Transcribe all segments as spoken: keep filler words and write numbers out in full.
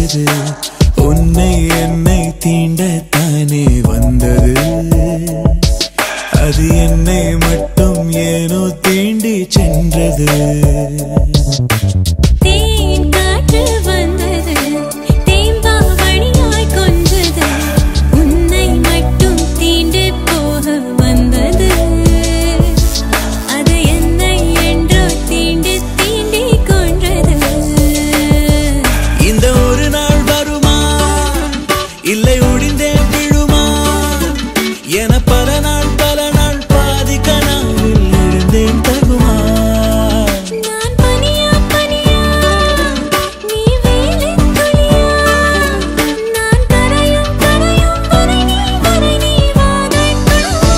கொஞ்சது உன்னை என்னை தீண்டத்தானே வந்தது அது என்னை மட்டும் ஏனோ தீண்டி சென்றது இல்லை ஒடிந்தே விழுமா என பல நாள் பல நாள் பாதி கனாவில் எழுந்தேன் தகுமா நான் பனியா பனியா நீ வேலின் துளியா நான் கரையும் கரையும் வரை நீ வரை நீ வாதைக்குமா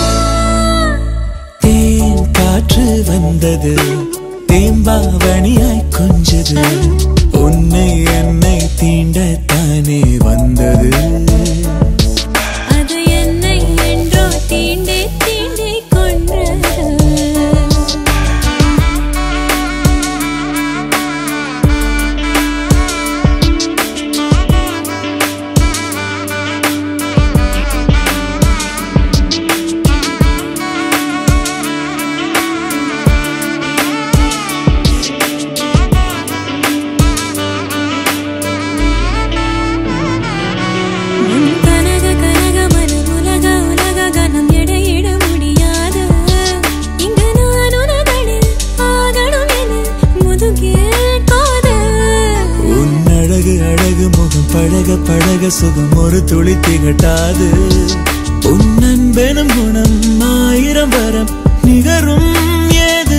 தேன் காற்று வந்தது தேம்பாவணியாய் கொஞ்சது உன்னை என்னை தீண்டத்தானே வந்தது அது என்னை என்றோ தீண்டி தீண்டி கொன்றது பழக பழக சுகம் ஒரு துளி திகட்டாது உன் அன்பெனும் குணம் ஆயிரம் வரம் நிகரும் ஏது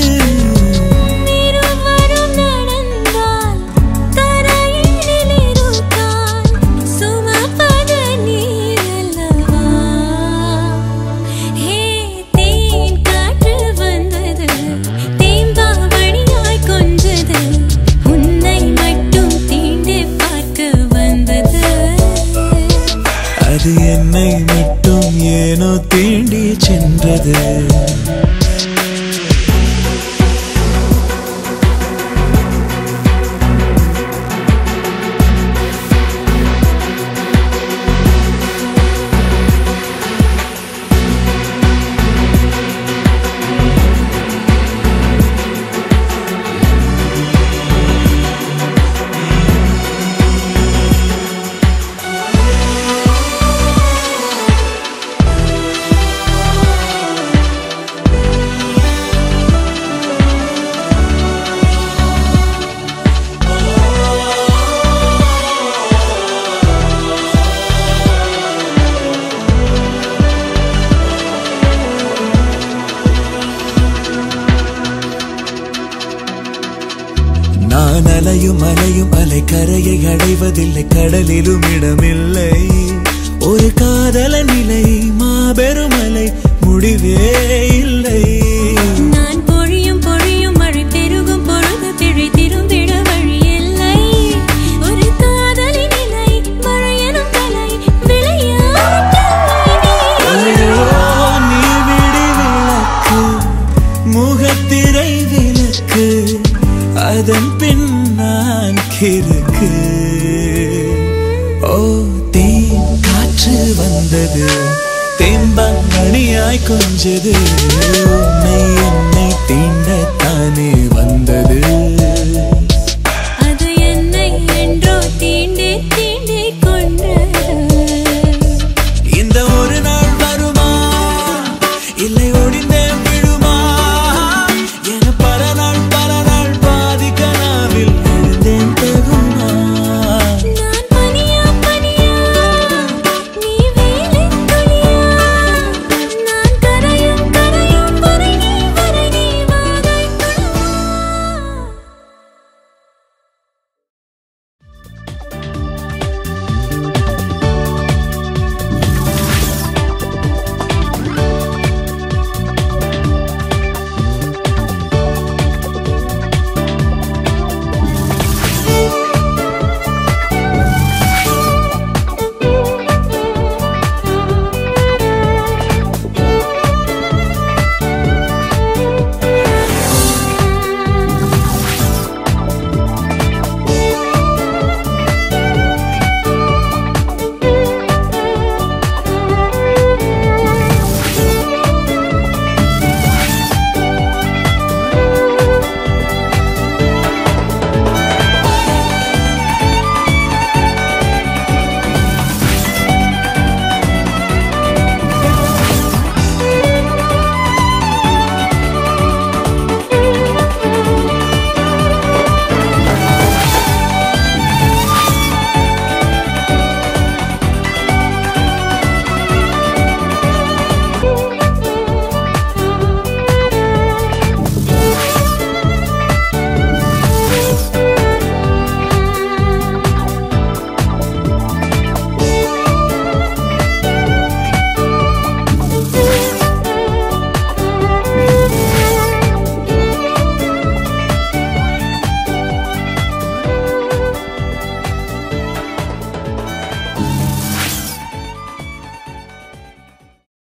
அது என்னை மட்டும் ஏனோ தீண்டி சென்றது நான் அலையும் அலையும் அலை கரையை அடைவதில்லை கடலிலும் இடமில்லை ஒரு காதல நிலை மாபெரும் அலை முடிவே இல்லை நான் பொழியும் பொழியும் மழை பெருகும் பொழுது பிழை திரும்பிட வழி இல்லை ஒரு காதலி நிலை மழையனும் கலை விளையாட்டு நீ விடி விளக்கு முகத்திரை விளக்கு அதன் பின் நான் கிறுக்கு ஓ தேன் காற்று வந்தது தேம்பாங்கணியாய் கொஞ்சது உன்னை என்னை தீண்டத்தானே வந்தது